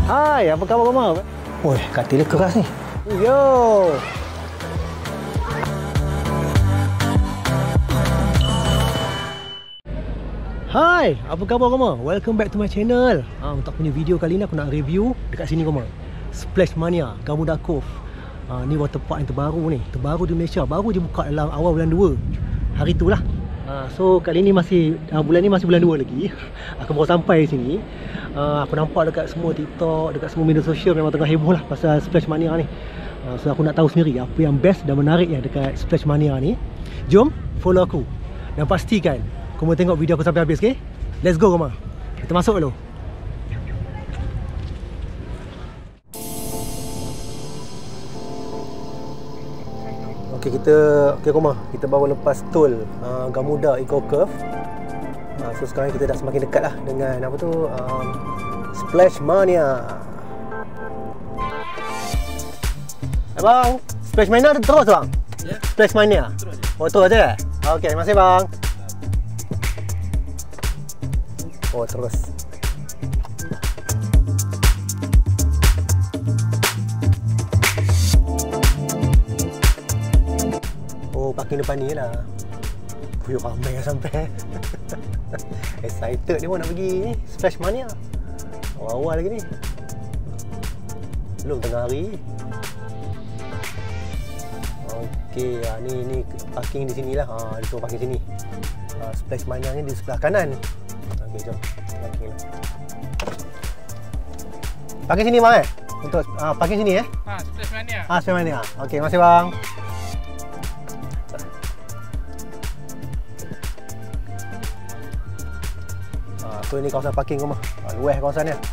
Hai, apa khabar Mama? Woi, katil dia keras ni. Yo. Hai, apa khabar Mama? Welcome back to my channel. Untuk punya video kali ni aku nak review dekat sini Mama. Splash Mania, Gamuda Cove. Ni water park yang terbaru ni. Terbaru di Malaysia. Baru je buka dalam awal bulan 2. Hari tu lah. So kali ni masih bulan ni masih bulan 2 lagi. Aku baru sampai sini. Aku nampak dekat semua TikTok, dekat semua media sosial memang tengah heboh lah pasal Splash Mania ni. So aku nak tahu sendiri apa yang best dan menarik ya dekat Splash Mania ni. Jom follow aku dan pastikan kau mau tengok video aku sampai habis, okay? Let's go Roma. Kita masuk dulu. Okay Roma, kita baru lepas tol Gamuda Eco Curve. So sekarang kita dah semakin dekat lah dengan apa tu Splash Mania. Bang, Splash Mania terus bang? Ya. Splash Mania? Terus. Oh terus je? Okay, terima kasih bang. Oh terus. Oh parking depan ni lah. Puyuh ramai dah sampai. Excited dia pun nak pergi ni Splash Mania. Awal-awal lagi ni. Belum tengah hari. Okey, ni parking di sinilah. Dia suruh parking sini. Splash Mania ni di sebelah kanan. Okey, jom. Parking lah. Parking sini bang Untuk parking sini Splash Mania. Splash Mania. Okey, terima kasih bang. So ini kawasan parking rumah. Luas kawasan ni.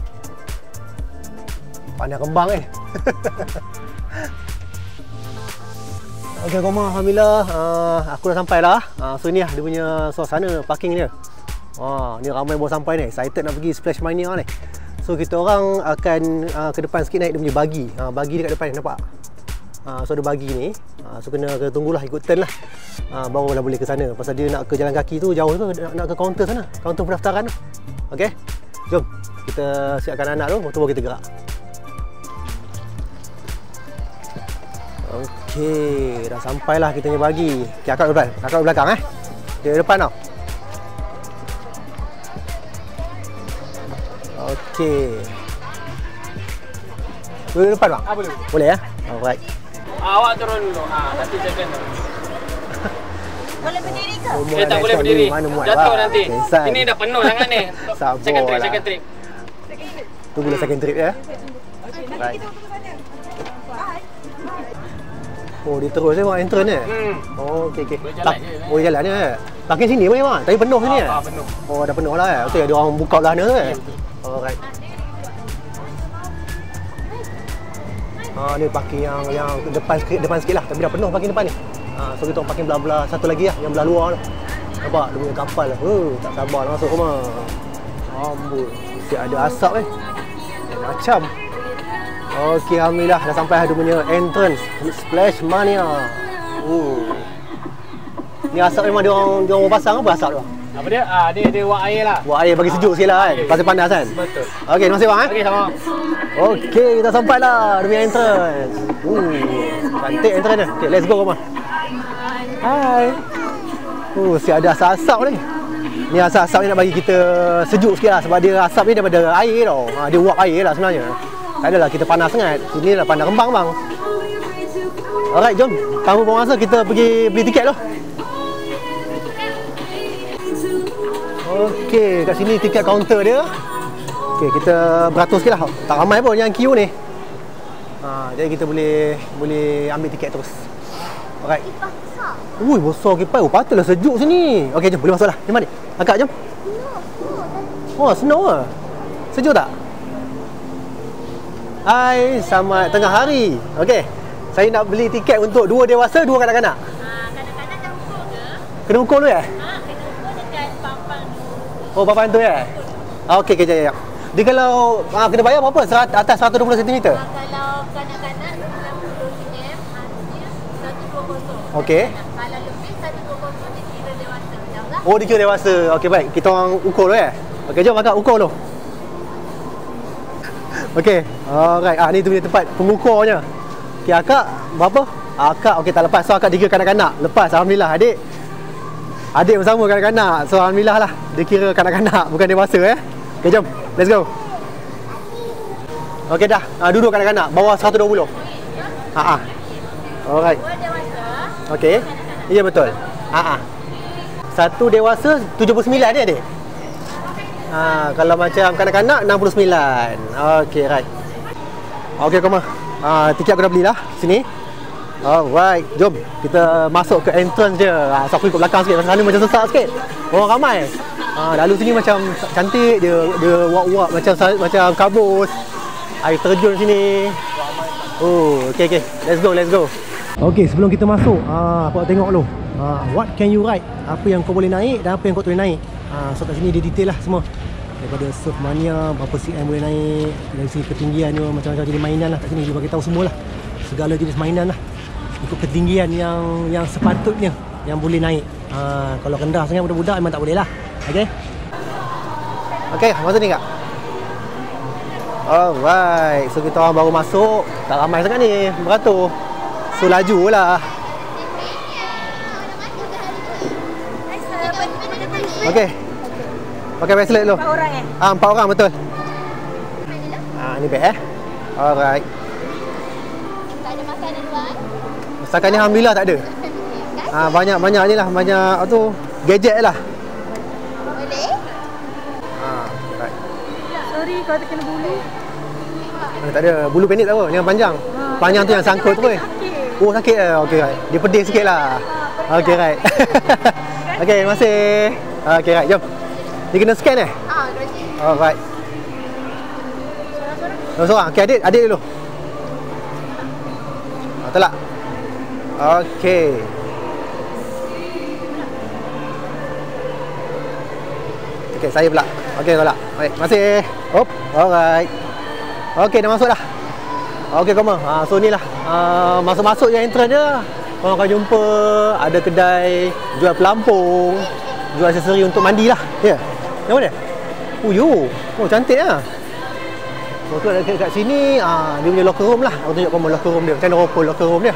Pandai kembang ni. Okey rumah, alhamdulillah aku dah sampai lah. So ni lah dia punya suasana parking dia. Ni ramai baru sampai ni. Excited nak pergi Splash Mania ni. So kita orang akan ke depan sikit naik dia punya buggy. Buggy dekat depan ni nampak. So ada buggy ni. So kena tunggulah ikut turn lah. Barulah boleh ke sana. Pasal dia nak ke jalan kaki tu jauh tu, nak ke kaunter sana. Kaunter pendaftaran tu. Okey. Jom kita siapkan anak tu, baru kita gerak. Okey, dah sampailah kita punya buggy. Okey, akak depan. Akak belakang Dia depan tau. Okey. Boleh depan bang? Boleh. Boleh ya? Alright. Awak turun dulu. Nanti jaga tu. Boleh berdiri ke? Tak boleh berdiri. Jatuh nanti. Ini dah penuh sangat ni. Second trip. Tunggulah second trip ya. Okey, nanti kita ke mana? Oh, dia terus bang entrance ni. Oh, okey. Boleh jalan je. Parking sini bang. Tapi penuh sini penuh. Oh, dah penuh lah Okey, ada orang buka belah sana tu Alright. Ni parking yang depan sikit lah. Tapi dah penuh parking depan ni. So kita parking belah-belah satu lagi lah, yang belah luar tu. Nampak dia punya kapal lah. Tak sabar nak masuk rumah. Ambul. Mesti ada asap macam. Okey, alhamdulillah dah sampai dia punya entrance Splash Mania. Ni asap memang dia orang pasang apa asap tu? Apa dia? Dia buat air lah. Buat air bagi sejuk sikit lah kan. Pasal panas kan. Betul. Okey, terima kasih bang Okey, sama. Okey, kita sampai lah dia punya entrance. Cantik entrance dia. Okey, let's go rumah. Hai. Si ada asap ni. Ni asap ni nak bagi kita sejuk sikit lah. Sebab dia asap ni daripada air tau. Dia uap air lah sebenarnya. Tak adalah kita panas sangat. Sini lah pandai kembang bang. Alright, jom. Tanpa buang masa kita pergi beli tiket tu. Okey, kat sini tiket kaunter dia. Okey, kita beratur sikit lah. Tak ramai pun yang queue ni. Jadi kita boleh ambil tiket terus. Alright. Ui, besar kipas. Patutlah sejuk sini. Okey, jom. Boleh masuk lah. Jom, adik. Akak, jom. Oh, snow lah. Sejuk tak? Hai, selamat tengah hari. Okey. Saya nak beli tiket untuk 2 dewasa, 2 kanak-kanak. Kanak-kanak dah ukur ke? Kena ukur dulu ya? Kena ukur dekat papan tu. Oh, papan tu ya? Okey, kejap. Dia kalau kena bayar berapa? Atas 120 cm? Kalau kanak-kanak 90 cm, harganya 120. Okey. Kalau lebih 120 dikira dewasa. Dah? Oh, dikira dewasa. Okey, baik. Kita orang ukur dulu ya? Okey, jom akak ukur dulu. Okey. Alright. Ni tu punya tempat pengukurnya. Okey, akak berapa? Akak okey tak lepas. So akak dikira kanak-kanak. Lepas alhamdulillah adik. Adik bersama kanak-kanak. So alhamdulillah lah. Dia kira kanak-kanak bukan dewasa Okey, jom. Let's go. Okey dah. Duduk kanak-kanak bawah 120. Alright. Okey. Ya betul. Satu dewasa 79 dia adik. Kalau macam kanak-kanak 69. Okey, right. Okey, koma. Tiket aku dah belilah sini. Alright, jom kita masuk ke entrance dia. So aku ikut belakang sikit, pasal sana macam sesak sikit. Orang ramai. Lalu sini macam cantik dia wak-wak macam kabus. Air terjun sini. Okey. Let's go. Okey, sebelum kita masuk, apa tengok dulu. What can you ride? Apa yang kau boleh naik dan apa yang kau tak boleh naik. So kat sini dia detail lah semua. Daripada surf mania, berapa cm boleh naik, dari segi ketinggian dia, macam-macam jenis mainan lah kat sini. Dia bagi tahu semua lah. Segala jenis mainan lah. Ikut ketinggian yang sepatutnya yang boleh naik. Kalau rendah sangat budak-budak memang tak boleh lah. Okey, masuk ni kak. Alright, so kita orang baru masuk. Tak ramai sangat ni, beratur. So laju lah. Okey. Pakai bracelet dulu. 4 orang 4 orang betul. Ni beg Alright. Tak ada makanan luar? Setakat ni alhamdulillah tak ada. Banyak ni lah, banyak tu gadget lah. Boleh? Right. Sorry kalau terkena bulu. Tak ada, bulu pendek tak apa, yang panjang. Panjang tu yang sangkut tu Oh sakit okey right. Dia pedih sikit lah. Okey right. Okey, terima kasih. Okey right, jom. Dia kena scan Alright. Seorang. Okey, adik dulu. Tolak. Okey. Okey, saya pula. Okey, tolak. Baik, terima kasih. Alright. Okey, dah masuk dah. Okey, koma. So ni lah. Masuk-masuk yang entrance dia. Korang akan jumpa ada kedai jual pelampung, jual aksesori untuk mandi lah. Ya. Yang mana? Cantik lah. So tu ada kat sini, dia punya locker room lah. Aku tunjuk kamu locker room dia. Macam mana rupa locker room dia.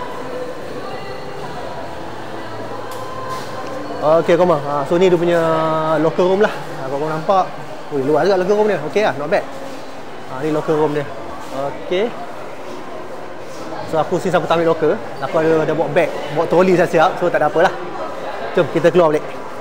Okey, koma. So ni dia punya locker room lah. Korang nampak. Luar juga locker room dia. Okey lah, not bad. Ni locker room dia. Okey. So aku sini sampai ambil locker. Aku ada bawa beg, bawa troli siap-siap. So tak ada apalah. Jom kita keluar balik.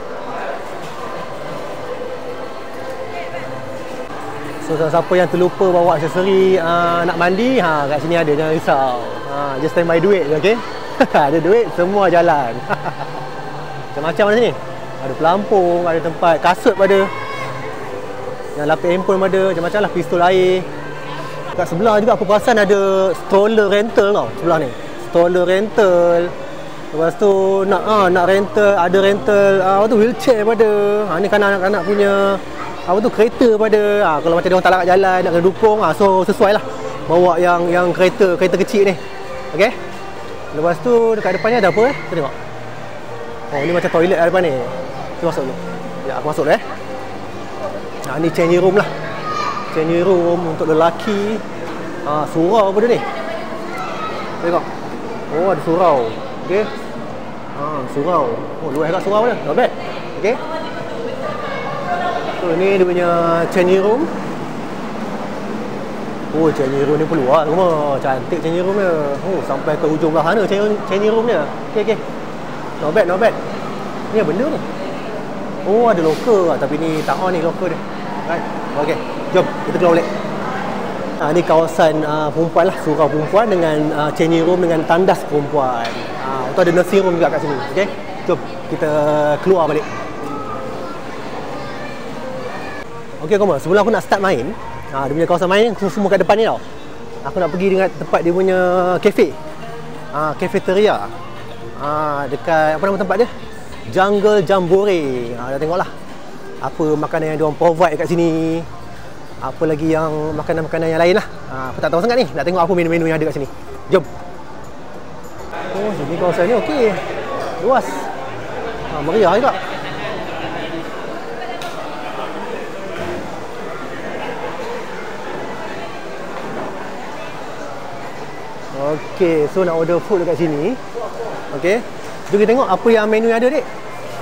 So siapa yang terlupa bawa aksesori nak mandi, kat sini ada, jangan risau. Just stand by duit je, okey? Ada duit semua jalan. Macam-macam mana sini? Ada pelampung, ada tempat kasut pada. Yang lapis handphone ada, macam-macam lah, pistol air. Kat sebelah juga aku perasan ada stroller rental tau, sebelah ni. Stroller rental. Lepas tu nak rental, ada rental wheelchair pada. Ni kan anak-anak punya kereta pada. Kalau macam dia orang tak larat jalan, nak kena dukung, so sesuai lah bawa yang kereta kecil ni. Okey. Lepas tu dekat depannya ada apa Kita tengok. Ni macam toilet kat depan ni. Kita masuk dulu. Ya, aku masuk dulu ni changing room lah. Changing room untuk lelaki. Surau apa dia ni? Tengok. Ada surau. Okey. Surau. Luas kat surau dia. Not bad. Okey. So ni dia punya changing room. Changing room ni pun luas semua. Cantik changing room dia. Sampai ke hujung belah sana changing room dia. Okey. Not bad. Ni apa benda ni? Ada locker tapi ni tak on ni locker dia. Right. Okey. Jom kita keluar balik. Ni kawasan perempuan lah, surau perempuan dengan changing room dengan tandas perempuan. Tu ada nursing room juga kat sini. Okey. Jom kita keluar balik. Okey, koma. Sebelum aku nak start main, dia punya kawasan main semua kat depan ni tau. Aku nak pergi dengan tempat dia punya kafe. Cafeteria. Dekat apa nama tempat dia? Jungle Jambore. Dah tengoklah apa makanan yang diorang provide kat sini. Apa lagi yang makanan-makanan yang lain lah. Aku tak tahu sangat ni. Nak tengok apa menu-menu yang ada kat sini. Jom. Sini kawasan ni okey. Luas. Meriah juga. Okey, so nak order food dekat sini. Okey. Jom kita tengok apa yang menu yang ada, Dik.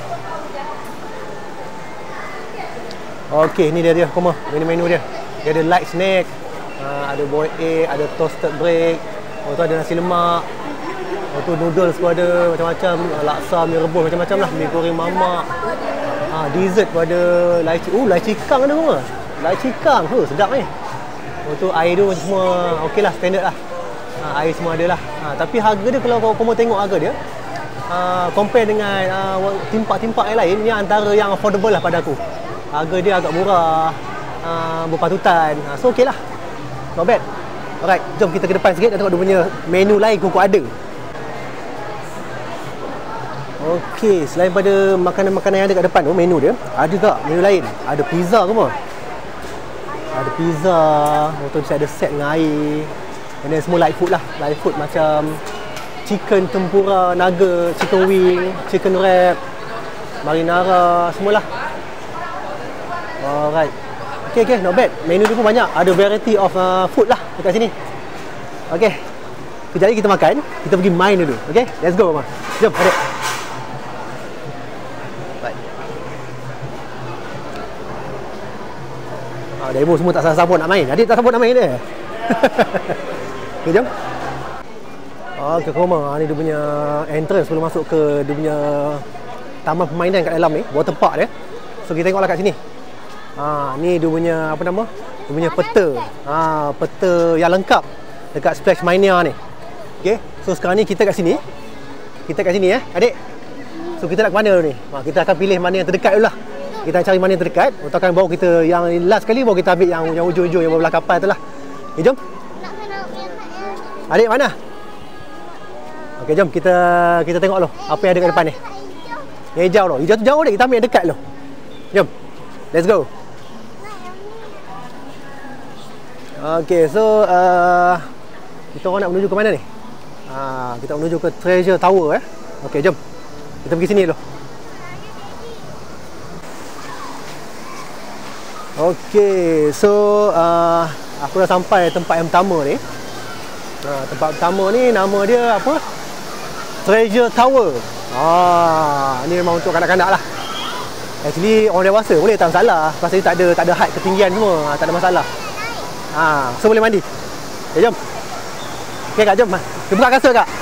Okey, ni dia koma. Menu-menu dia. Dia ada light snack, ada boiled egg, ada toasted bread. Oh tu ada nasi lemak. Oh tu noodles pun ada macam-macam, laksa, mi rebus macam-macam lah, mi goreng mamak. Dessert pun ada, lai cikang ada semua. Lai cikang, sedap ni. Oh tu air tu semua okey lah, standard lah. Air semua ada lah. Tapi harga dia kalau kau mau tengok harga dia, compare dengan timpak-timpak yang lain, ni antara yang affordable lah pada aku. Harga dia agak murah, berpatutan. So okey lah, not bad. Alright, jom kita ke depan sikit dan tengok dia punya menu lain kuku ada. Okey, selain pada makanan-makanan yang ada kat depan tu, menu dia, ada tak menu lain? Ada pizza ke apa? Ada pizza, tu ada set dengan air. And then semua light food lah. Light food macam chicken tempura, nugget, chicken wing, chicken wrap, marinara, semualah. Alright. Okay, not bad. Menu dia pun banyak. Ada variety of food lah dekat sini. Okay. Kejap lagi kita makan. Kita pergi main dulu. Okay, let's go, Mama. Jom, adik. Demo semua tak sabar nak main. Adik tak sabar nak main dia. Okay, jom. Okay, koma. Ni dia punya entrance sebelum masuk ke dia punya taman permainan kat dalam ni, water park dia. So kita tengoklah kat sini. Ni dia punya apa nama? Dia punya peta. Peta yang lengkap dekat Splash Mania ni. Okay. So sekarang ni kita kat sini. Kita kat sini adik. So kita nak ke mana dulu ni? Kita akan pilih mana yang terdekat dulu lah. Kita cari mana yang terdekat. Kita akan bawa kita yang last kali, bawa kita ambil yang ujung-ujung yang belah kapal tu lah. Okay, jom. Adik mana? Okay, jom kita tengok dulu apa yang ada kat depan ni. Yang hijau tu. Hijau tu jauh dik. Kita ambil yang dekat dulu. Jom. Let's go. Okay, so kita orang nak menuju ke mana ni? Kita menuju ke Treasure Tower Okay, jom. Kita pergi sini dulu. Okay, so aku dah sampai tempat yang pertama ni. Tempat pertama ni nama dia apa? Treasure Tower. Ni memang untuk kanak-kanak lah. Actually orang dewasa boleh, tak masalah. Pasal dia tak ada height ketinggian semua, tak ada masalah. So boleh mandi. Okay, jom. Okay kak, jom. Kita buka kasut kak.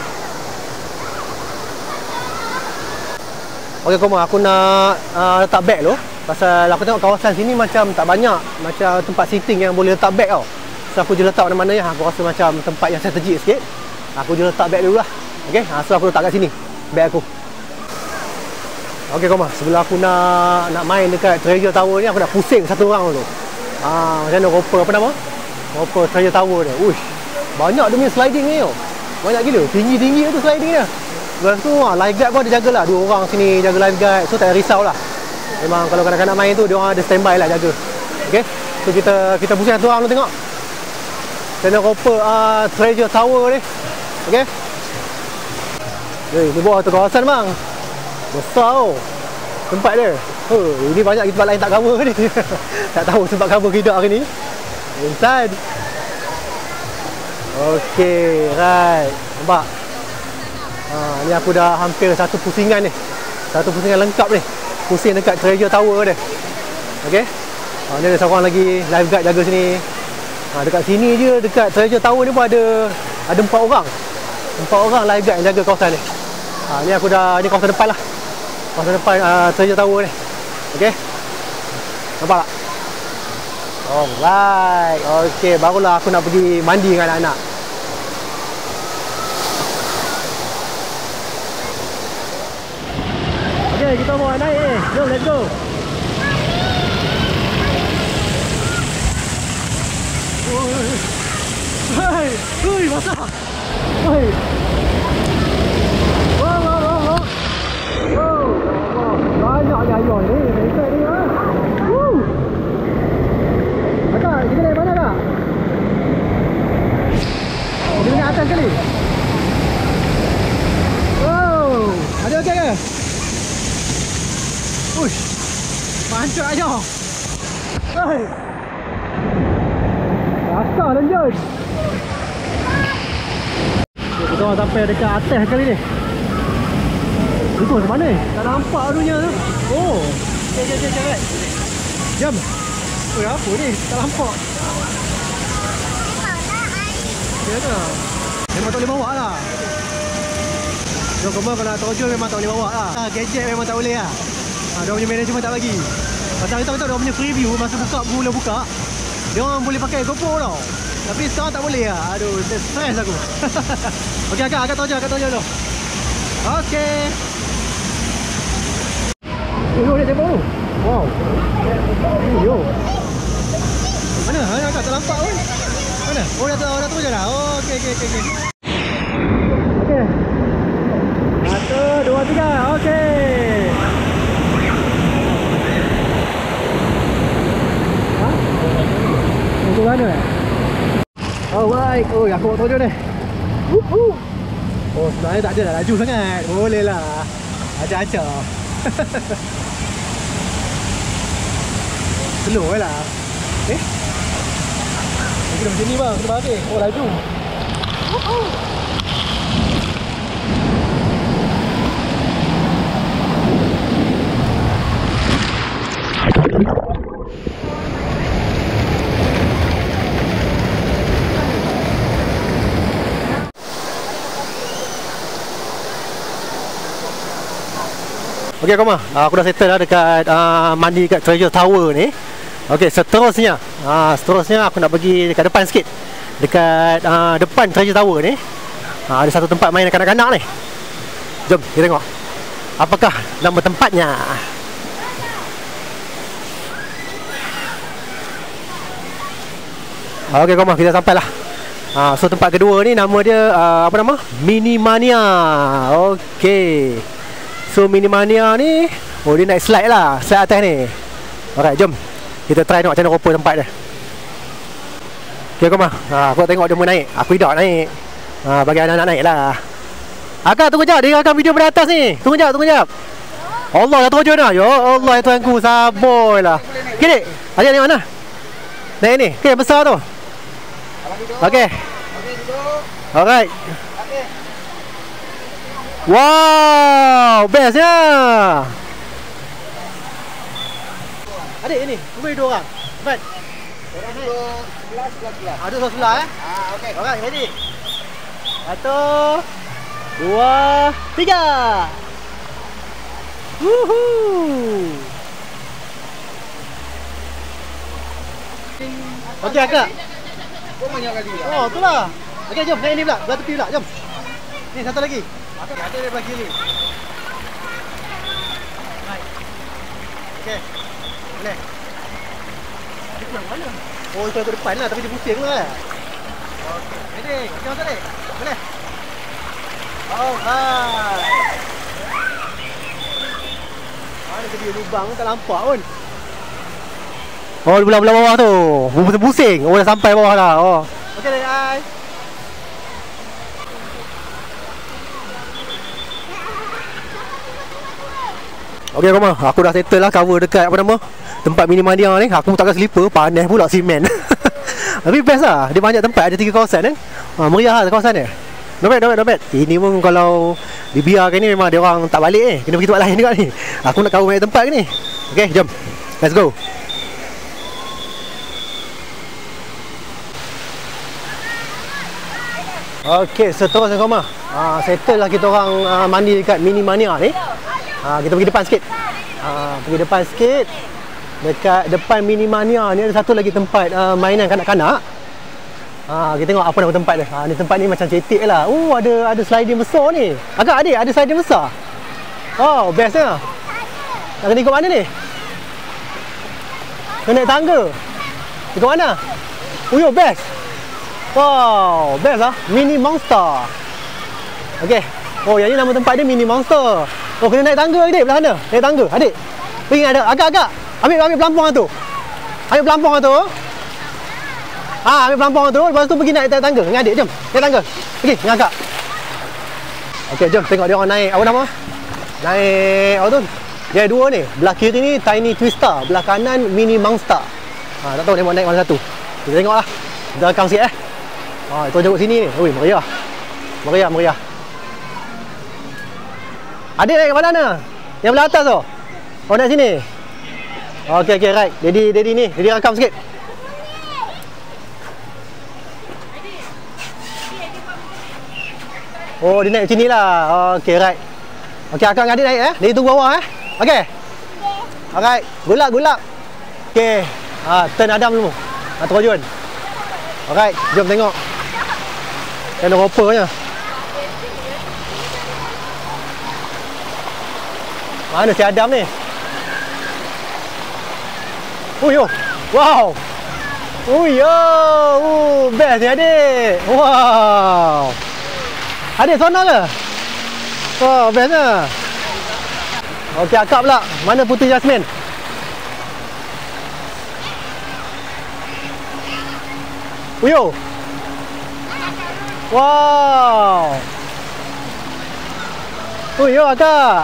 Okay, koma, aku nak letak beg dulu. Pasal aku tengok kawasan sini macam tak banyak macam tempat sitting yang boleh letak beg tau. So aku je letak mana-mana ya. Aku rasa macam tempat yang strategik sikit. Aku je letak beg dulu lah. Okay, so aku letak kat sini beg aku. Okay, koma, sebelum aku nak main dekat Treasure Tower ni, aku nak pusing satu orang dulu. Macam mana roper apa nama? Roper Treasure Tower dia. Uish, banyak dia punya sliding ni tau. Banyak gila, tinggi-tinggi tu sliding dia. Lepas tu lifeguard pun ada jagalah. 2 orang sini jaga lifeguard. So tak payah risau lah. Memang kalau kanak-kanak main tu, dia orang ada standby lah jaga. Okay, so kita pusing satu orang dulu tengok. Channel roper Treasure Tower ni. Okay. Ni bawah tu kawasan bang. Besar tau tempat dia. Ini banyak tempat lain tak cover ni. Tak tahu sebab cover ke tak hari ni. Insan. Okay, right. Nampak? Ni aku dah hampir satu pusingan ni. Satu pusingan lengkap ni. Pusing dekat Treasure Tower dia. Okay. Ni ada seorang lagi lifeguard jaga sini. Dekat sini je, dekat Treasure Tower ni pun ada 4 orang. 4 orang lifeguard yang jaga kawasan ni. Ni aku dah, ni kawasan depan lah. Kawasan depan Treasure Tower ni. Okay. Nampak tak? Alright. Okay, barulah aku nak pergi mandi dengan anak-anak. Okay, kita mau naik ni. Jom, let's go. Hei, basah. Hei. Wow. Banyaknya air ni. Efek ni ah. Kak, kita naik mana kak? Kita naik atas kali. Wow, ada okey ke? Uish, mantap aja. Hei, rasa lanjut. Kita orang sampai dekat atas kali ni. Itu macam mana? Tak nampak adunya tu. Oh. Cek. Jom. Oh, apa ni? Tak nampak. Ya ke? Memang tak boleh bawa lah. Jom, kau kalau nak terjun memang tak boleh bawa lah. Gadget memang tak boleh lah. Dia punya management tak bagi. Pasal kita tahu dia punya preview masa mula buka. Dia orang boleh pakai GoPro tau. Tapi sekarang tak boleh lah. Aduh, stress aku. Okey, agak terjun dulu. Okey. Dia tembak tu. Wow. Yo. Mana? Agak tak nampak pun. Mana? Oh, dah terjun dah. Oh, okey. Okey. 1, 2, 3. Okey. Ke mana? Alright. Oh, aku nak terjun ni. Oh, sebenarnya tak ada dah laju sangat. Boleh lah. Acak-acak. Slow lah. Kita macam ni bang. Kita balik. Oh, laju. Okey Koma, aku dah settle lah dekat mandi kat Treasure Tower ni. Okey, seterusnya aku nak pergi dekat depan sikit. Dekat depan Treasure Tower ni ada satu tempat main kanak-kanak ni. Jom kita tengok apakah nama tempatnya. Okey Koma, kita sampai lah. So tempat kedua ni nama dia apa nama? Minimania. Okey. So Minimania ni, oh dia naik slide lah, slide atas ni. Alright, jom kita try tengok macam mana rupa tempat dia. Okay, Koma, aku tengok dia mau naik. Aku tidak naik. Bagi anak-anak naik lah. Akak tunggu jap, dia akan video dari atas ni. Tunggu jap. Allah dah terjun dah. Ya Allah ya Tuhanku, sabarlah. Okay dek, ajak ni mana? Naik ni, okay besar tu. Okay. Alright. Wow, bestnya. Adik ini, cuma 2 orang. Cepat. Orang duduk sebelah. Ada sebelah okey. Alright, ready. 1, 2, 3. Woohoo. Okey, Akak. Kau banyak kali. Oh, itulah. Okey, jom naik ni pula. Belah tepi pula, jom. Ni satu lagi. Ada di belah kiri. Baik. Okey. Boleh. Dia ke mana? Oh, itu ke depan lah, tapi dia pusing lah. Okey. Ready? Okey, masuk dek. Boleh. Alright. Mana ke dia lubang tak nampak pun. Oh, di belah bawah tu. Pusing. Oh, dah sampai bawah dah. Oh. Okey, dek. Hai. Okey Koma, aku dah settle lah cover dekat apa nama tempat Minimania ni. Aku takkan slipper, panas pula simen. Tapi best lah, dia banyak tempat, ada 3 kawasan kan. Meriah lah kawasan dia. Not bad. Ini pun kalau dibiarkan ni memang dia orang tak balik kena pergi tempat lain juga ni. Aku nak cover banyak tempat ke ni. Okey, jom. Let's go. Okey, seterusnya Koma. Settle lah kita orang mandi dekat Minimania ni. Kita pergi depan sikit. Dekat depan Minimania ni ada satu lagi tempat mainan kanak-kanak. Kita tengok apa nama tempat dia. Ni tempat ni macam cetek lah. Oh, ada sliding besar ni. Agak adik ada sliding besar. Oh, bestnya. Nak kena ikut mana ni? Kena naik tangga. Ikut mana? Oh, yo, best. Wow, best lah. Mini Monster. Okey. Oh, yang ni nama tempat dia Mini Monster. Oh, kena naik tangga adik, belah mana? Naik tangga, adik. Pergi ada. Agak-agak. Ambil pelampung tu. Ambil pelampung tu. Ambil pelampung tu. Lepas tu pergi naik tangga dengan adik. Jom, naik tangga. Pergi dengan akak. Okey, jom tengok dia orang naik. Apa nama? Naik apa tu? Dia ada 2 ni. Belah kiri ni Tiny Twister, belah kanan Mini Monster. Tak tahu dia mau naik mana satu. Kita tengoklah. Kita rekam sikit Itu jauh sini ni. Oi, meriah. Meriah, meriah. Adik naik ke mana? Yang belah atas tu? Oh, naik sini? Okey, okey, right. Daddy ni. Daddy rakam sikit. Oh, dia naik macam ni lah. Okey, right. Okey, akak dengan adik naik Daddy tunggu bawah Okey? Alright. Good luck. Okey. Turn Adam dulu. Terjun. Alright, jom tengok. Kena ropernya. Mana si Adam ni? Oh yo. Wow. Oh yo. Best ni adik. Wow. Adik sonol ke? Oh, best lah. Okey, akak pula. Mana Puteri Jasmine? Oh yo. Wow. Oh yo, akak.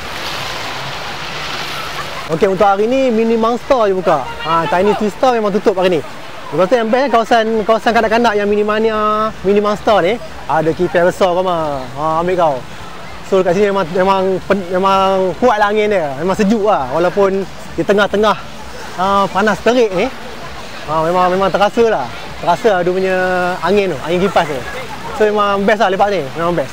Okey, untuk hari ni Mini Monster je buka. Tiny Twister memang tutup hari ni. Lepas tu yang best kawasan kanak-kanak yang Mini Mania, Mini Monster ni ada kipas besar kau mah. Ambil kau. So kat sini memang kuat lah angin dia. Memang sejuk lah walaupun di tengah-tengah panas terik ni. Memang terasa lah. Terasa dia punya angin tu, angin kipas tu. So memang best lah lepak ni. Memang best.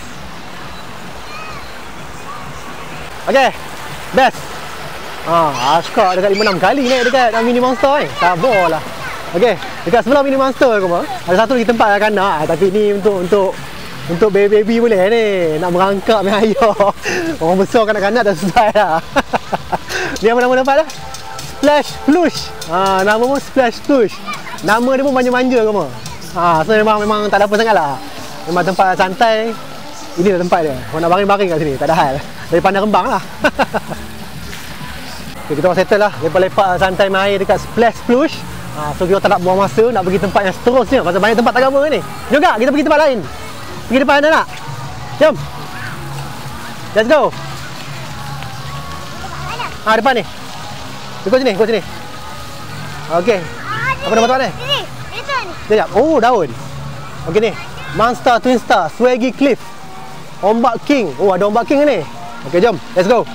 Okey. Best. Akak dekat 5-6 kali naik dekat Mini Monster ni. Sabarlah. Okey, dekat sebelah Mini Monster aku mah. Ada satu lagi tempat kanak, tapi ni untuk baby boleh ni. Nak merangkak main ayah. Orang besar kanak-kanak dah sesuai dah. Ni apa nama tempat dah? Splash Plush. Nama pun Splash Plush. Nama dia pun manja-manja ke mah. So memang tak ada apa sangatlah. Memang tempat santai. Inilah tempat dia. Orang nak baring-baring kat sini, tak ada hal. Dari Pandang Rembang lah. Okay, kita orang settle lah. Lepak-lepak santai main air dekat Splash Plush. So kita tak nak buang masa, nak pergi tempat yang seterusnya. Pasal banyak tempat tak cover ni. Jom kak, kita pergi tempat lain. Pergi depan anda nak? Jom. Let's go. Depan ni. Ikut sini. Okey. Apa nama tempat ni? Ini. Itu ni. Sekejap. Oh, daun. Okey ni. Monster Twin Star, Swaggy Cliff. Ombak King. Oh, ada Ombak King ni. Okey, jom. Let's go.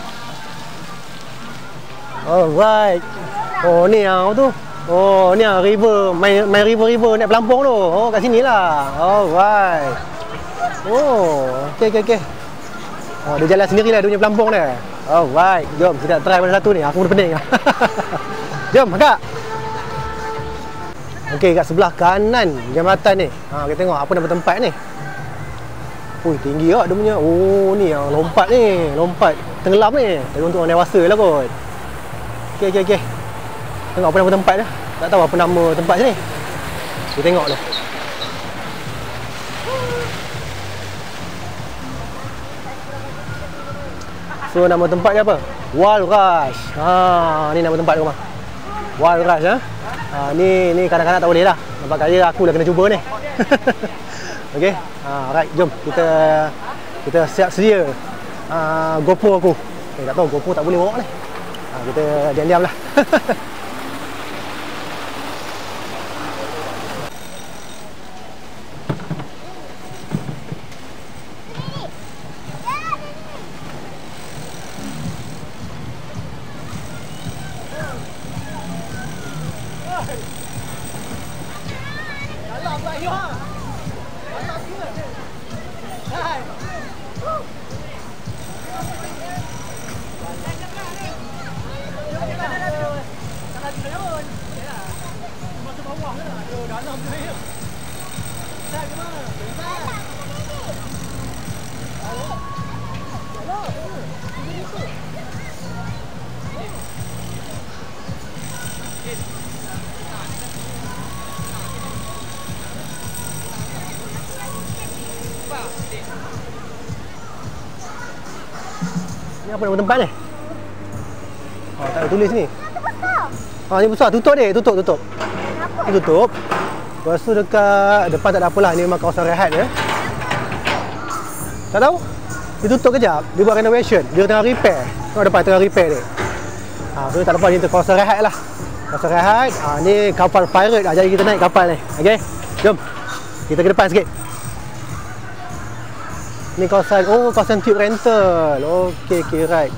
Alright. Oh, ni yang tu. Oh, ni yang river. Main river naik pelampung tu. Oh, kat sini lah. Alright. Oh, okey. Oh, dia jalan sendiri lah dia punya pelampung dia. Alright. Jom, kita try mana satu ni. Aku pun pening lah. Jom, kakak. Okey, kat sebelah kanan jambatan ni. Kita tengok apa nama tempat ni. Ui, tinggi tak dia punya. Oh, ni yang lompat ni. Lompat tenggelam ni. Tapi untuk orang dewasa lah kot. Okey. Tengok apa nama tempat dia. Tak tahu apa nama tempat sini. Kita tengok lah. So nama tempat dia apa? Wild Rush. Ni nama tempat dia rumah. Wild Rush ni kanak-kanak tak boleh lah. Nampak kaya aku dah kena cuba ni. Okey. Alright, jom kita siap sedia GoPro aku. Tak tahu GoPro tak boleh bawa ni. Kita diam-diam lah. Ni apa nama tempat ni? Tak ada tulis ni. Ni besar. Tutup dia. Tutup. Ni tutup. Lepas tu dekat depan tak ada apalah. Ni memang kawasan rehat je. Tak tahu? Dia tutup kejap. Dia buat renovation. Dia tengah repair. Tengok depan tengah repair dia. So tak lepas ni kawasan rehat lah. Kawasan rehat. Ni kapal pirate. Jadi kita naik kapal ni. Okay? Jom. Kita ke depan sikit. Ni kawasan, oh kawasan tube rental. Okey, okey, right.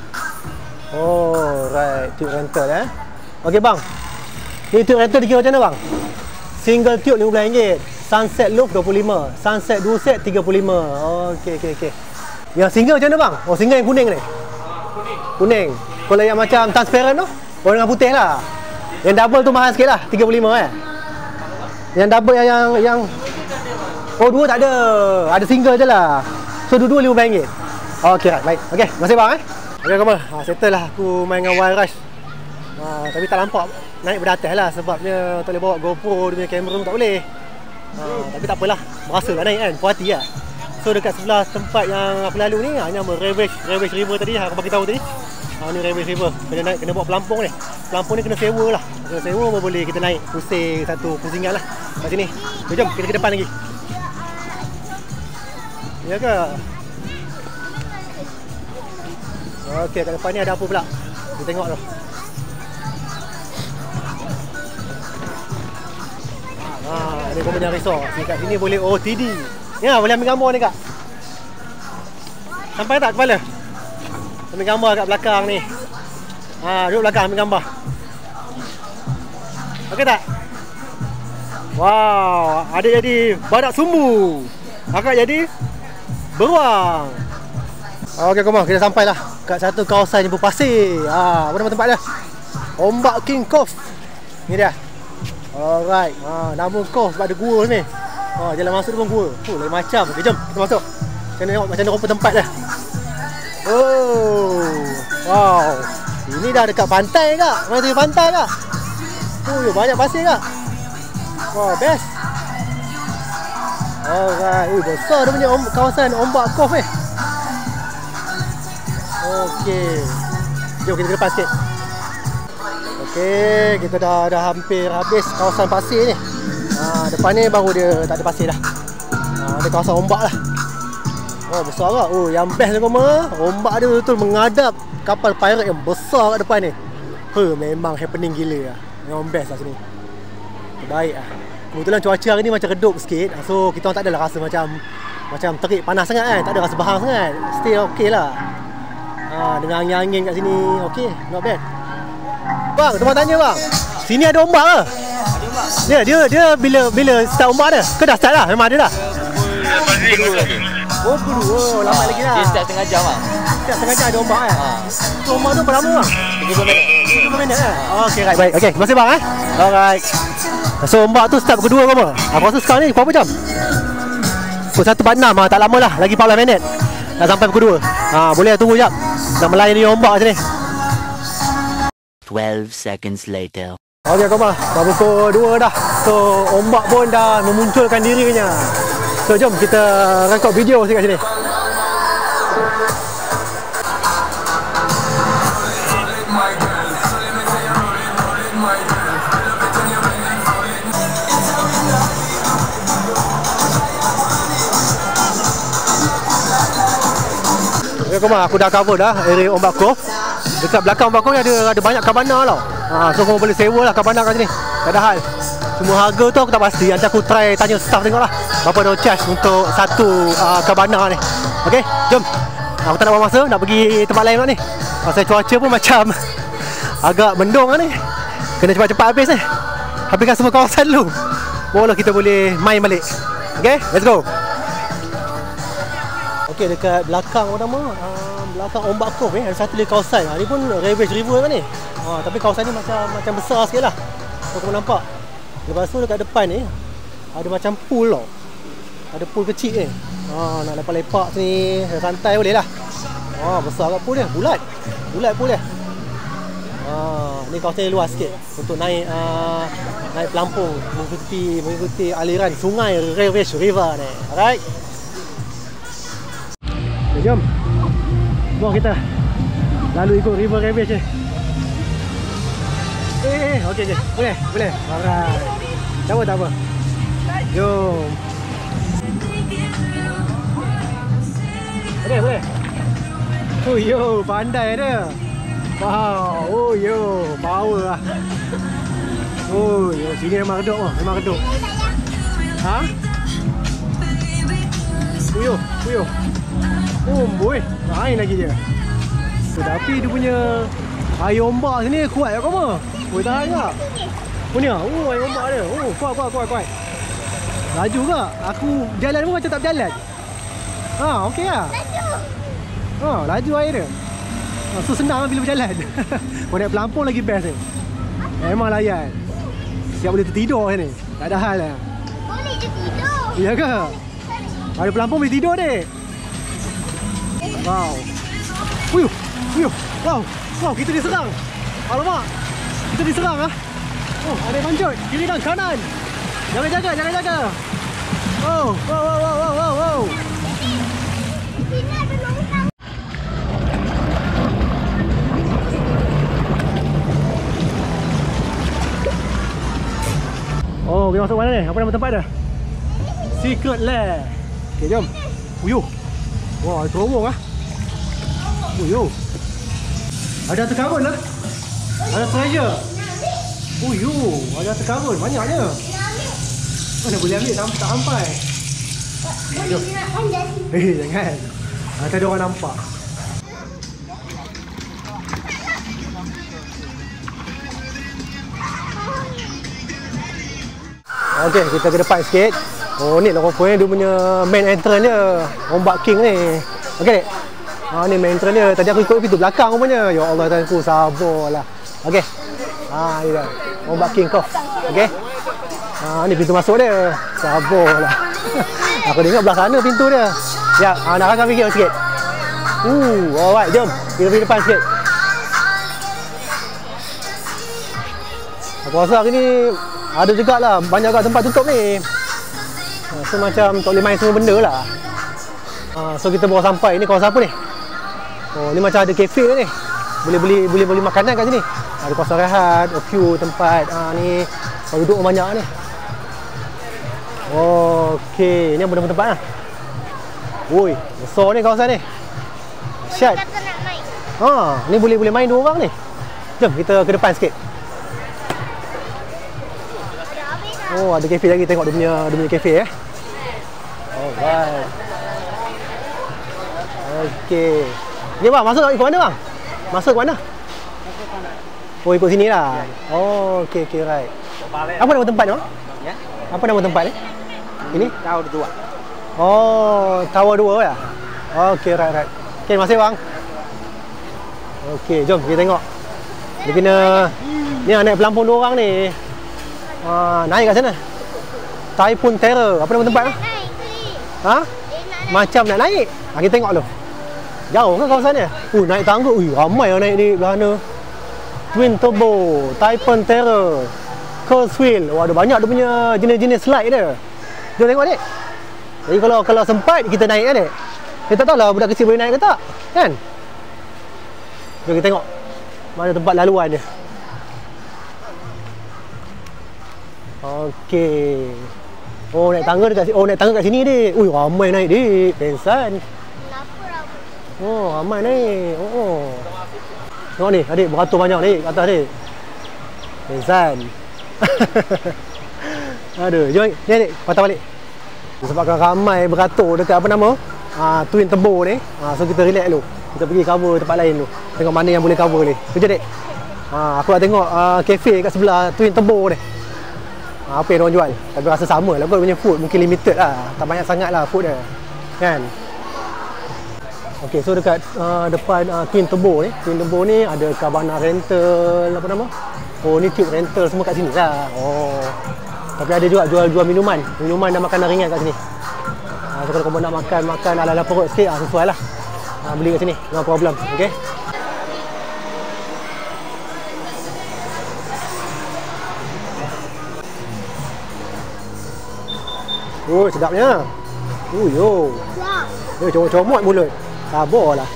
Oh, right, tube rental Okey bang. Ni tube rental dikira macam mana bang? Single tube RM15. Sunset Loop 25. Sunset 2 set 35. Okey, okey, okey. Yang single macam mana bang? Oh, single yang kuning ni. Kuning. Kalau yang macam transparent tu, warna dengan putih lah. Yang double tu mahal sikit lah, 35 Yang double yang oh, dua tak ada. Ada single je lah. So, dua-dua RM5. Okey, right, baik. Okey, terima kasih bang Okey, kamu. Settle lah aku main dengan Wild Rush. Tapi tak nampak naik beratas lah sebabnya tak boleh bawa GoPro, dia punya kamera tak boleh. Tapi tak apalah, berasa tak naik kan, puas hati lah. So dekat sebelah tempat yang aku lalu ni, nama Ravage River tadi, aku bagi tahu tadi. Ni Ravage River, kena bawa pelampung ni. Pelampung ni kena sewa lah. Kena sewa pun boleh kita naik pusing satu pusingan lah kat sini. Jom kita ke depan lagi. Ya ke? Okey, kat depan ni ada apa pula? Kita tengok tu. Ni kau punya resort. Kat sini boleh OTD. Ya, boleh ambil gambar ni kak. Sampai tak kepala? Ambil gambar kat belakang ni. Duduk belakang ambil gambar. Okey tak? Wow, adik jadi badak sumbu. Akak jadi beruang. Okey, come on, kita sampailah kat satu kawasan yang berpasir. Apa nama tempat dia? Ombak King Cove. Ni dia. Alright. Nama Cove sebab ada gua ni. Jalan masuk tu pun gua. Lain macam. Okey, jom kita masuk. Macam tengok macam rupa tempat dia. Oh. Wow. Ini dah dekat pantai kak. Mana tu pantai kak? Banyak pasir kak. Wow, best. Alright. Besar dia punya kawasan Ombak Cove ni. Okey. Jom kita ke depan sikit. Okey, kita dah hampir habis kawasan pasir ni. Depan ni baru dia tak ada pasir dah. Ada kawasan ombak lah. Besar tak? Yang best ni koma, ombak dia betul menghadap kapal pirate yang besar kat depan ni. Memang happening gila lah. Yang best lah sini. Terbaik lah. Kebetulan cuaca hari ni macam redup sikit. So kita orang tak adalah rasa macam terik panas sangat kan. Tak ada rasa bahang sangat. Stay okey lah. Dengan angin-angin kat sini. Okey, not bad. Bang, tuan tanya bang. Sini ada ombak ke? Ada ombak. Dia bila start ombak dia? Ke dah start dah? Memang ada dah? Pukul 2. Lambat lagi lah. Dia start setengah jam bang. Start setengah jam ada ombak kan? Ombak tu berapa lama bang? 30 minit. 30 minit kan? Okey, right, baik. Okey, terima kasih bang Alright. So ombak tu start pukul 2 ke apa? Aku rasa sekarang ni berapa jam? Pukul 1.46 tak lama lah. Lagi 14 minit. Dah sampai pukul 2. Boleh tunggu jap. Nak melayani ombak macam ni. 12 seconds later. Okey kau dah pukul 2 dah. So ombak pun dah memunculkan dirinya. So jom kita rekod video sikit kat sini. Okey kau aku dah cover dah area Ombak Cove. Dekat belakang Ombak Cove ni ada banyak kabana tau. So kau boleh sewa lah kabana kat sini. Tak ada hal. Cuma harga tu aku tak pasti. Nanti aku try tanya staff tengok lah berapa dia charge untuk satu kabana ni. Okey, jom. Aku tak nak buang masa, nak pergi tempat lain pula ni. Pasal cuaca pun macam agak mendung lah ni. Kena cepat-cepat habis ni. Habiskan semua kawasan dulu, barulah kita boleh main balik. Okey, let's go. Okey, dekat belakang belakang Ombak Cove ada satu lagi kawasan. Ni pun Ravage River kan ni. Tapi kawasan ni macam besar sikit lah. Kau nampak. Lepas tu dekat depan ni ada macam pool tau. Ada pool kecil ni. Nak lepak-lepak sini, santai boleh lah. Besar kat pool dia, bulat pool dia. Ni kawasan luas sikit untuk naik pelampung mengikuti aliran sungai Ravage River ni. Alright. Jom. Buang kita lalu ikut River Ravage ni. Okey. Boleh. Alright. Tak apa. Jom. Boleh. Pandai dia. Wow. Power lah. Sini memang redup. Puyuh, puyuh. Boy, main lagi dia. Tapi dia punya air ombak sini kuat ya kau? Boleh tahan tak? Punya. Air ombak dia. Kuat. Laju ke? Aku jalan pun macam tak berjalan. Okey lah. Laju air dia. So senang bila berjalan. Kau naik pelampung lagi best ni. Memang layan. Siap boleh tertidur ni. Tak ada hal lah. Boleh je tidur. Ya ke? Ada pelampung boleh tidur dek. Wow. Puyuh. Wow, kita diserang. Alamak. Kita diserang ah. Ada yang manjut. Kiri dan kanan. Jangan jaga. Wow. Sini ada longkang. Kita masuk mana ni? Apa nama tempat dia? Secret Lair. Okay, jom. Uyuh. Wah, terowong ah. Uyuh. Ada terkarun lah. Ada treasure. Uyuh, ada terkarun. Banyaknya. Mana boleh ambil tak sampai. Jom. Jangan. Nanti ada orang nampak. Okey, kita ke depan sikit. Ni lah rupanya dia punya main entrance dia. Ombak King ni. Okey, dek. Ni main entrance dia. Tadi aku ikut pintu belakang rupanya. Ya Allah, tuanku, sabarlah. Okey. Ni dah. Ombak King kau. Okey. Ni pintu masuk dia. Sabarlah. Aku tengok belah sana pintu dia. Ya, nak rakam video sikit. Alright, jom. Kita pergi depan sikit. Aku rasa hari ni ada jugalah banyak kat tempat tutup ni. So macam tak boleh main semua benda lah. So kita baru sampai. Ni kawasan apa ni? Ni macam ada kafe ni. Boleh beli makanan kat sini. Ada kawasan rehat, a few tempat. Ni kalau duduk banyak ni. Okey, ni apa nama tempat lah? Woi, besar ni kawasan ni. Syat. Kata nak main. Ni boleh main 2 orang ni. Jom kita ke depan sikit. Ada kafe lagi, tengok dia punya kafe Alright. Okey. Ni bang, masuk ikut mana bang? Masuk ke mana? Ikut sini lah. Okey, right. Apa nama tempat ni bang? Ya. Apa nama tempat ni? Ini? Tower 2. Tower 2 ya? Okey, right. Okey, terima kasih bang. Okey, jom kita tengok. Dia kena ni naik pelampung 2 orang ni. Naik kat sana. Typhoon Terror. Apa nama tempat tu? Naik tadi. Macam nak naik. Kita tengok dulu. Jauh ke kawasan dia? Naik tangga. Ramai yang naik di belah sana. Twin Turbo, Typhoon Terror, Curse Wheel. Ada banyak dia punya jenis-jenis slide dia. Jom tengok dek. Jadi kalau sempat kita naik kan dek. Kita tak tahulah budak kecil boleh naik ke tak. Kan? Jom kita tengok mana tempat laluan dia. Okey. Naik tangga dekat sini. Naik tangga kat sini dek. Ramai naik dek. Pensan. Ramai naik. Tengok ni, adik beratur banyak dek kat atas dek. Pensan. Aduh, jom ni adik, patah balik. Sebabkan ramai beratur dekat apa nama? Twin Turbo ni. So kita relax dulu. Kita pergi cover tempat lain dulu. Tengok mana yang boleh cover ni. Kejap dek. Aku nak tengok kafe kat sebelah Twin Turbo ni. Apa yang diorang jual. Tapi rasa sama lah kot punya food. Mungkin limited lah. Tak banyak sangat lah food dia. Kan? Ok, so dekat depan Twin Turbo ni. Twin Turbo ni ada Cabana Rental. Apa nama? Ni Tube Rental semua kat sini lah. Tapi ada juga jual minuman. Minuman dan makanan ringan kat sini. So kalau korang nak makan ala-ala perut sikit, sesuai lah. Beli kat sini. No problem. Ok. Sedapnya. Comot mulut. Sabarlah.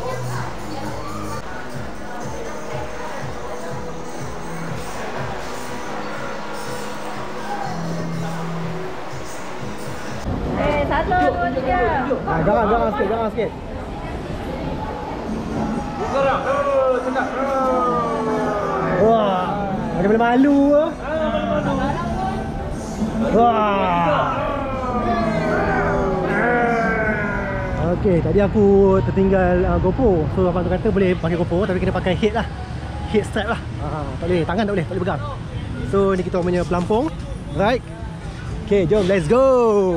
Satu, dua, tiga. Jangan sikit. Wah, macam boleh malu ah. Wah. Okay, tadi aku tertinggal GoPro. So abang tu kata boleh pakai GoPro tapi kena pakai head lah. Head strap lah. Tak boleh, tangan tak boleh pegang. So ni kita punya pelampung. Right. Okay, jom let's go.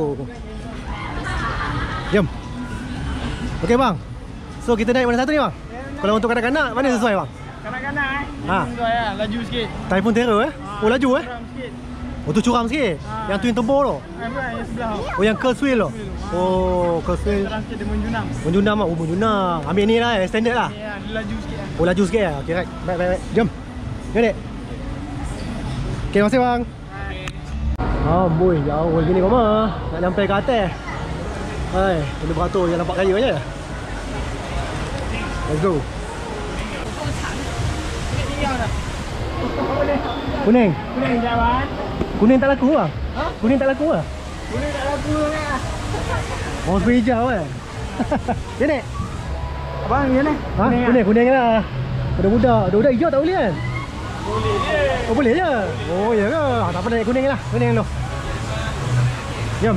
Jom. Okay bang. So kita naik mana satu ni bang? Kalau untuk kanak-kanak mana sesuai bang? Kanak-kanak sesuai lah, laju sikit. Typhoon Terror Oh laju Curam sikit. Oh tu curam sikit. Yang twin turbo tu. Yang sebelah. Oh yang curve wheel tu. Oh curve wheel. Curam sikit dia menjunam. Menjunam lah. Oh menjunam. Ambil ni lah standard lah. Ya, dia laju sikit lah. Oh laju sikit lah. Okay right. Baik. Jom. Jom dek. Okay terima kasih bang. Amboi jauh gini kau mah. Nak sampai ke atas. Hai, kena beratur yang nampak kaya je. Let's go. Kuning. Kuning jawan. Kuning tak laku lah. Kuning tak laku lah. Kuning tak laku lah. Oh seperti hijau kan. Ya nek. Abang ni ni. Kuning lah. Budak-budak hijau tak boleh kan? Boleh je. Oh boleh je. Oh ya ke? Tak apa naik kuning lah. Kuning tu. Jom.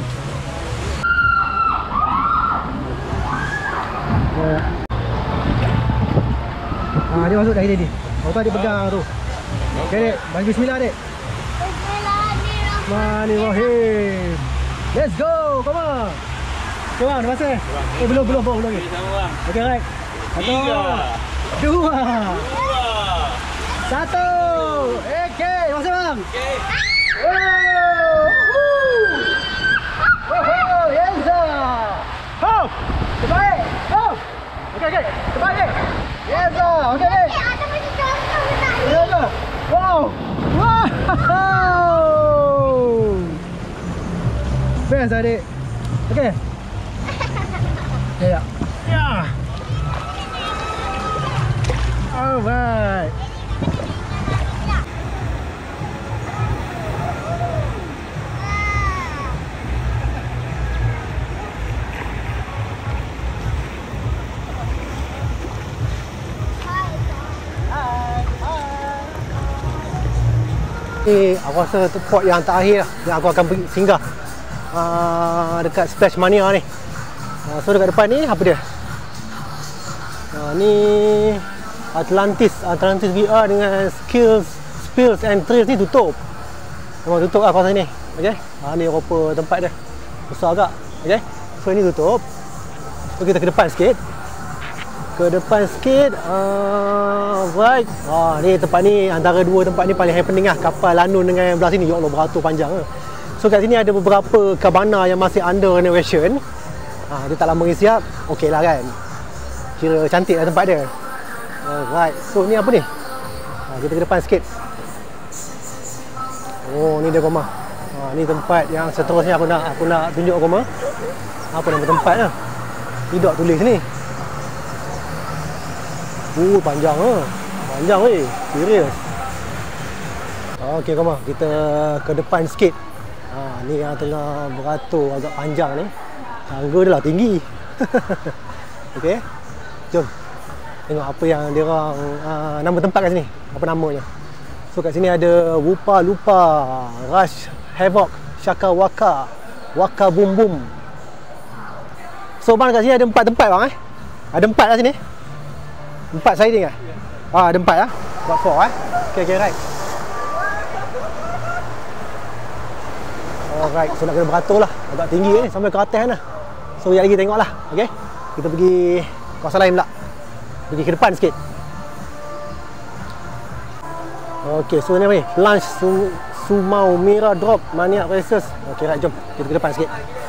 Dia masuk dah tadi. Oh tu dia pegang tu. Okay dek, bagi bismillah dek. Bismillahirrahmanirrahim. Let's go, come on. Okay bang, terima kasih. Belum lagi. Okay right. 1, 2, 1. Okay, terima kasih bang. Okay. Wow, yes sir. Hop. Terbaik. Hop. Okay. Terbaik. Yes sir. Okay. Ada macam contoh tak ni. Ya ke? Wow. Best adik. Okay. Ya. Alright. Aku rasa tempat yang terakhir lah yang aku akan pergi singgah dekat Splash Mania ni. So dekat depan ni apa dia? Ni Atlantis VR dengan Spills and Thrills ni tutup. Memang tutup lah kawasan ni. Okay. Ni rupa tempat dia. Besar agak. Okay. So ni tutup. So kita ke depan sikit. Right. Ni tempat ni antara dua tempat ni paling happening lah. Kapal Lanun dengan yang belah sini. Ya Allah beratur panjang lah. So kat sini ada beberapa cabana yang masih under renovation. Dia tak lama lagi siap. Okey lah kan. Kira cantik lah tempat dia. Right. So ni apa ni? Kita ke depan sikit. Oh ni dia Koma. Ni tempat yang seterusnya aku nak tunjuk Koma. Apa nama tempat lah. Tidak tulis ni. Panjang lah. Panjang weh. Serius. Okey Koma, kita ke depan sikit. Ni yang tengah beratur agak panjang ni. Tangga dia lah tinggi. Okey. Jom. Tengok apa yang dia orang nama tempat kat sini. Apa namanya. So kat sini ada Wupa Lupa, Rush Havoc, Shaka Waka, Waka Boom Boom. So bang kat sini ada 4 tempat bang Ada 4 kat sini. 4 siding lah. Ada 4 lah. Buat 4 Okay right. Alright, so nak kena beratur lah. Agak tinggi ni sampai ke atas lah. So sekejap lagi tengok lah. Okay. Kita pergi kawasan lain pula. Pergi ke depan sikit. Okay, so ni apa ni? Plunge Sumau Mira Drop Maniac Racers. Okay right, jom kita ke depan sikit.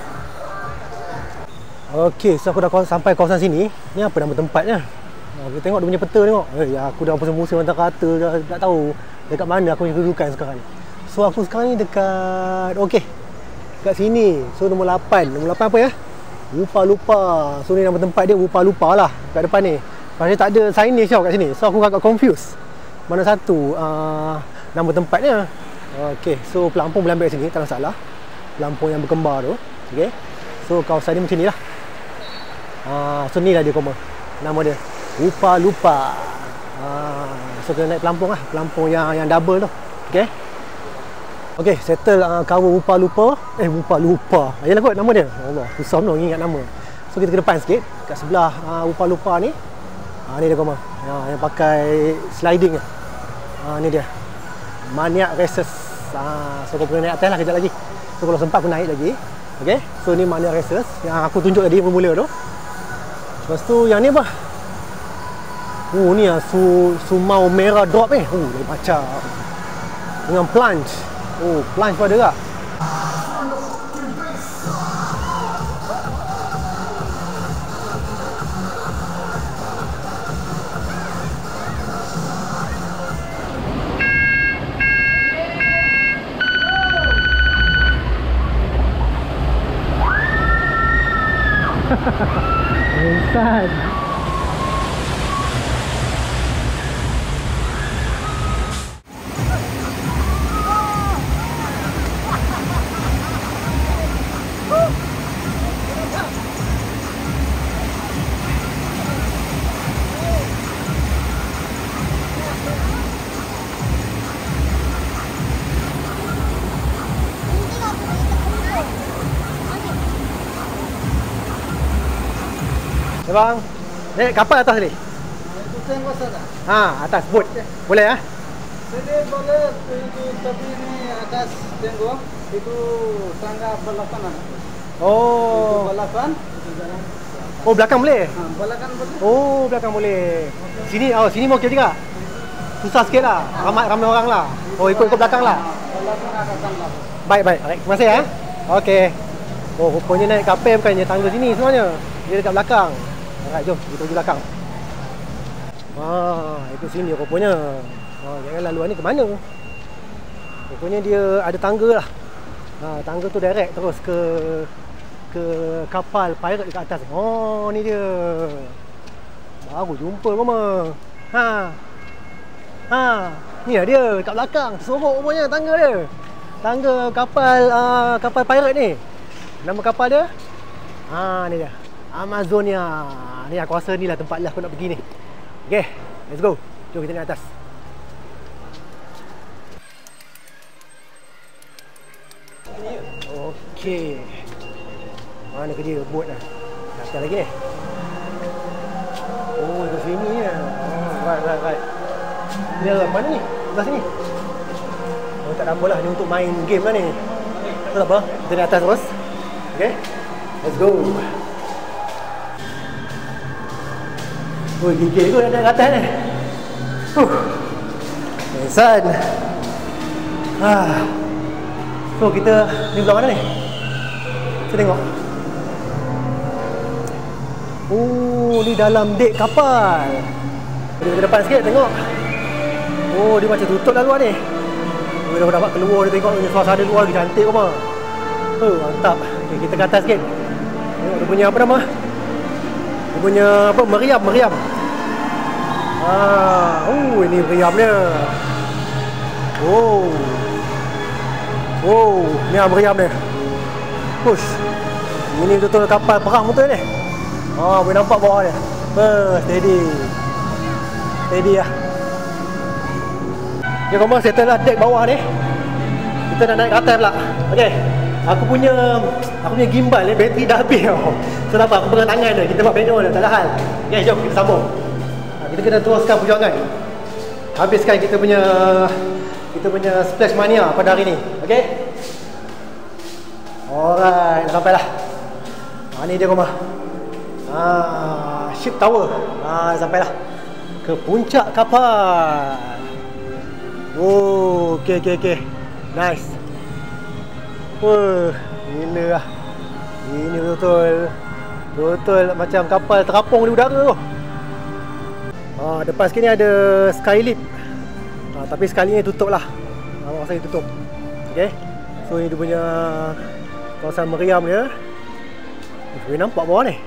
Okay, so aku dah sampai kawasan sini. Ni apa nama tempatnya? Kita tengok dia punya peta tengok. Aku dah pusing-pusing antara kata tak tahu dekat mana aku punya kedudukan sekarang ni. So aku sekarang ni dekat dekat sini. So nombor 8. Nombor 8 apa ya? Wupa Lupa. So ni nama tempat dia Wupa Lupa lah kat depan ni. Pasal tak ada signage tau kat sini. So aku agak confused. Mana satu nama tempatnya. Okay, so pelampung boleh ambil kat sini, tak masalah. Pelampung yang berkembar tu. Okay. So kawasan ni macam ni lah. So ni lah dia Koma. Nama dia Wupa Lupa. So kena naik pelampung lah. Pelampung yang double tu. Okay. Okay, settle cover Wupa Lupa. Wupa Lupa. Yalah kot nama dia. Allah, susah benar ingat nama. So kita ke depan sikit, kat sebelah lupa-lupa ni. Ni dia korang. Yang pakai sliding. Ni dia. Maniac Racers. So kau kena naik atas lah kejap lagi. So kalau sempat aku naik lagi. Okay. So ni Maniac Racers yang aku tunjuk tadi bermula tu. Lepas tu yang ni apa? Ni lah Sumau merah drop ni. Lain macam. Dengan plunge. Plunge pun ada tak? Insan. Bang, naik kapal atas ni. Itu tengok sana. Atas boat. Boleh Jadi boleh itu, tapi ini atas tengok itu tangga belakangan. Itu belakan, itu jalan. Belakang boleh? Belakan boleh. Belakang boleh. Sini, sini mau okey juga. Susah sikit lah. Ramai orang lah. Ikut belakang lah. Belakan akan tangga. Baik. Terima kasih ya. Okey. Rupanya naik kapal bukannya tangga sini sebenarnya. Dia dekat belakang. Alright, jom kita pergi belakang. Ikut sini rupanya. Jangan laluan ni ke mana? Rupanya dia ada tangga lah. Tangga tu direct terus ke kapal pirate dekat atas. Ni dia. Baru jumpa mama. Ni lah dia dekat belakang. Sorok rupanya tangga dia. Tangga kapal pirate ni. Nama kapal dia? Ni dia. Amazonia. Ni aku rasa ni lah tempat lah aku nak pergi ni. Okay, let's go. Jom kita naik atas. Okay. Mana kerja boat lah. Atas lagi ni. Dekat sini ni. Right. Ni lah mana ni? Sebelah sini. Tak ada apa lah. Ni untuk main game lah ni. Tak apa. Kita naik atas terus. Okay. Let's go. Gigil aku nak naik atas ni. Insan. So kita ni belah mana ni? Kita tengok. Ni dalam dek kapal. Kita ke depan sikit tengok. Dia macam tutup dah luar ni. Dia dah dapat keluar, dia tengok suasana luar lagi cantik apa. Mantap. Okay, kita ke atas sikit. Tengok dia punya apa nama? Dia punya apa? Meriam. Ini meriamnya. Ni meriam dia. Push. Ini betul kapal perang betul ni. Boleh nampak bawah dia. Steady lah. Okay, korang settle lah deck bawah ni. Kita nak naik ke atas pula. Okay. Aku punya gimbal ni bateri dah habis tau. So tak apa, aku pegang tangan dia. Kita buat manual dia, tak ada hal. Okay, jom kita sambung. Kita kena teruskan perjuangan. Habiskan kita punya Splash Mania pada hari ni. Okay. Alright, dah sampai lah. Ni dia rumah. Ship tower. Sampailah ke puncak kapal. Okay. Nice. Gila lah. Ini betul macam kapal terapung di udara tu. Depan sikit ni ada Skylift. Tapi sekali ni tutup lah. Kawasan ni tutup. Okay. So ni dia punya kawasan meriam dia. Boleh nampak bawah ni.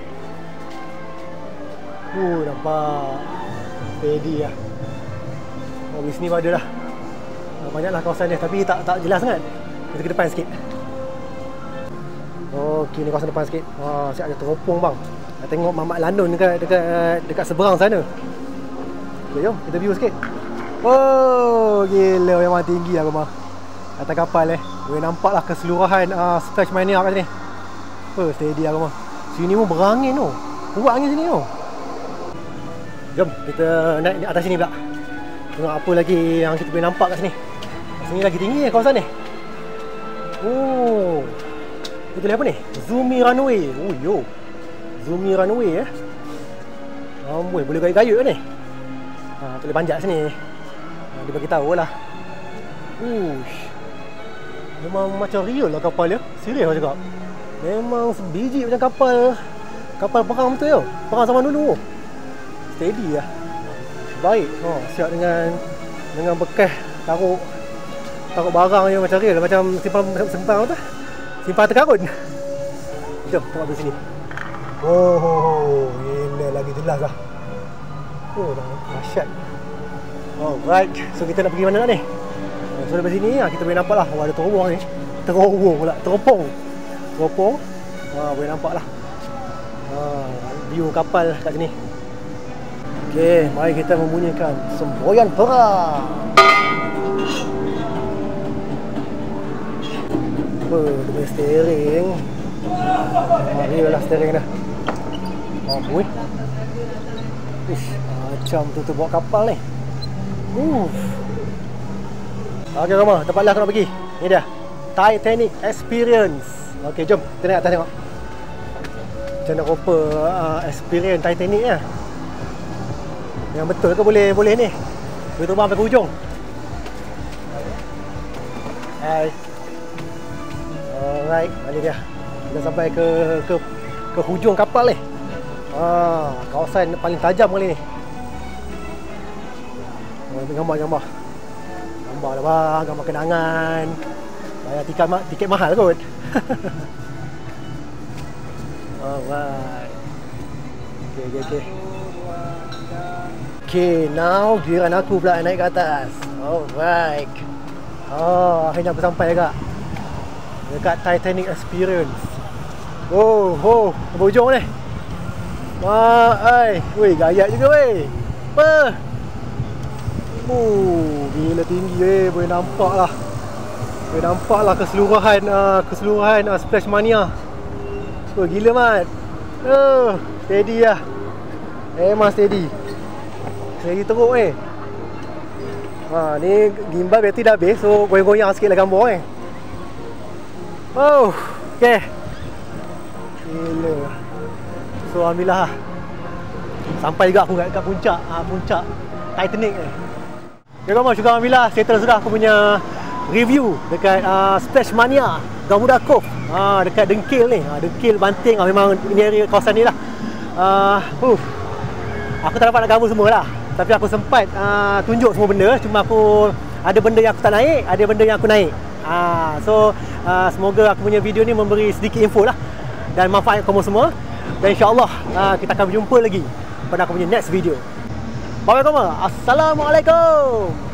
Nampak steady lah. Di sini pun ada lah. Banyaklah kawasan dia, tapi tak jelas sangat. Kita ke depan sikit. Okey, ni kawasan depan sikit. Siap ada teropong bang. Nak tengok Mamat Lanun dekat seberang sana. Okay, jom kita view sikit. Gila memang tinggi lah rumah. Atas kapal boleh nampak lah keseluruhan Splash Mania kat sini. Steady lah rumah. Sini pun berangin tu. Kuat angin sini tu. Jom kita naik atas sini pula. Tengok apa lagi yang kita boleh nampak kat sini. Sini lagi tinggi kawasan ni. Oh. Itu apa ni? Zumi Runway. Oh yo. Zumi Runway boleh gayut-gayut ni. Boleh panjat sini. Dia bagi tahu lah. Memang macam real lah kapal dia. Serius aku cakap. Memang sebiji macam kapal perang betul ya. Perang zaman dulu. Steady lah. Baik. Siap dengan bekas taruh barang je macam real, macam simpan apa tu? Simpan terkarun. Jom tengok di sini. Oh, gila lagi jelas lah. Oh, dahsyat. Alright, so kita nak pergi mana nak ni? So dari sini kita boleh nampak lah. Ada terowong ni. Teropong. Boleh nampak lah. View kapal kat sini. Okey, mari kita membunyikan semboyan perang. Dia punya steering. Real lah steering dah. Macam tu bawa kapal ni. Okey Rama, tempat lah aku nak pergi. Ni dia, Titanic Experience. Okey, jom kita naik atas tengok. Macam nak rupa experience Titanic lah. Yang betul ke boleh ni? Boleh terbang sampai ke hujung. Hai. Alright, balik dia. Kita sampai ke hujung kapal ni. Kawasan paling tajam kali ni. Gambar lah bang, gambar kenangan. Bayar tiket mahal kot. Alright. Okay, now giliran aku pula naik ke atas. Alright. Akhirnya aku sampai juga dekat Titanic Experience. Sampai hujung ni. Weh, gayat juga weh. Apa? Gila tinggi weh. Boleh nampak lah keseluruhan Splash Mania. Gila mat. Steady lah. Memang steady. Steady teruk weh. Ni gimbal bateri dah habis, so goyang-goyang sikit lah gambar okay. Gila. So alhamdulillah sampai juga aku kat puncak Titanic ni. Okay kawan, syukur alhamdulillah settle sudah aku punya review dekat Splash Mania Gamuda Cove dekat Dengkil ni. Dengkil Banting memang ini area kawasan ni lah. Aku tak dapat nak gambar semua lah, tapi aku sempat tunjuk semua benda. Cuma aku ada benda yang aku tak naik, ada benda yang aku naik. So semoga aku punya video ni memberi sedikit info lah dan manfaat kamu semua. Dan insyaAllah kita akan berjumpa lagi pada aku punya next video. Bye kamu. Assalamualaikum.